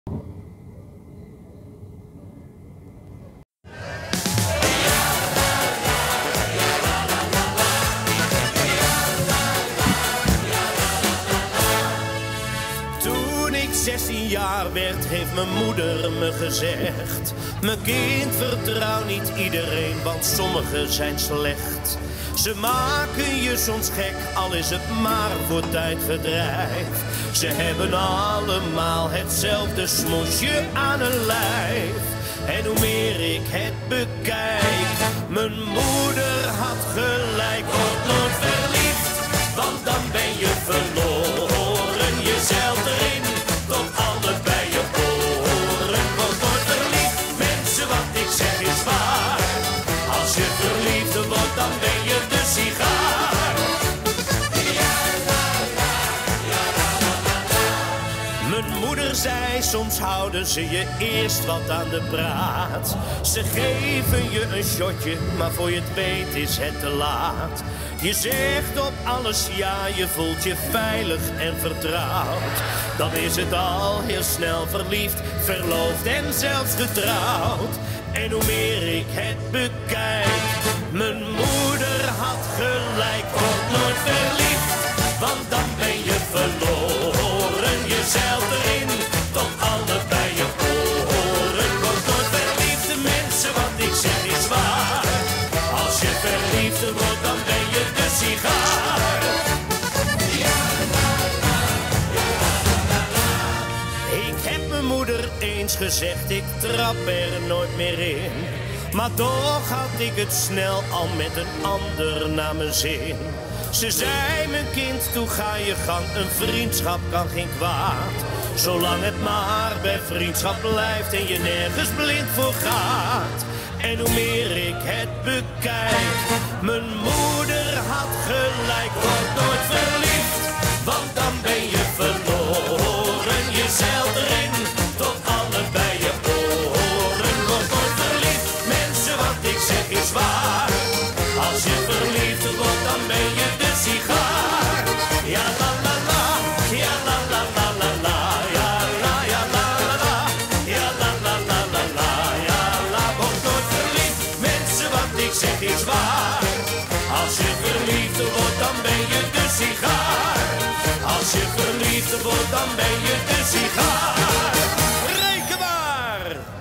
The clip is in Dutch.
Toen ik 16 jaar werd, heeft mijn moeder me gezegd: mijn kind, vertrouw niet iedereen, want sommigen zijn slecht. Ze maken je soms gek, al is het maar voor tijdverdrijf. Ze hebben allemaal hetzelfde smoesje aan hun lijf. En hoe meer ik het bekijk, mijn moeder had gelijk. Word nooit verliefd, want dan ben je verloren. Jezelf erin, tot allebei je oren. Word nooit verliefd, mensen, wat ik zeg is waar. Als je verliefd wordt, dan ben je de sigaar. Mijn moeder zei, soms houden ze je eerst wat aan de praat. Ze geven je een shotje, maar voor je het weet is het te laat. Je zegt op alles ja, je voelt je veilig en vertrouwd. Dan is het al heel snel verliefd, verloofd en zelfs getrouwd. En hoe meer ik het bekijk, mijn moeder had gelijk. Word nooit verliefd, want dan ben je verloren. Jezelf erin, tot allebei je oren. Word nooit verliefd, de mensen, wat ik zeg is waar. Als je verliefd wordt, dan ben je de sigaar. Ik heb mijn moeder eens gezegd, ik trap er nooit meer in. Maar toch had ik het snel al met een ander naar mijn zin. Ze zei, mijn kind, toe ga je gang, een vriendschap kan geen kwaad. Zolang het maar bij vriendschap blijft en je nergens blind voor gaat. En hoe meer ik het bekijk, mijn moeder had gelijk. Word nooit verliefd, want dan ben je verloren. Jezelf erin, tot allebei je oren. Word nooit verliefd, mensen, wat ik zeg is waar. Als je verliefd wordt, dan ben je de sigaar. Ja la la la, ja la la la la la, ja la ja la la la, ja la la la la la, ja la. Word nooit verliefd, mensen, wat ik zeg is waar. Als je verliefd wordt, dan ben je de sigaar. Als je verliefd wordt, dan ben je de sigaar.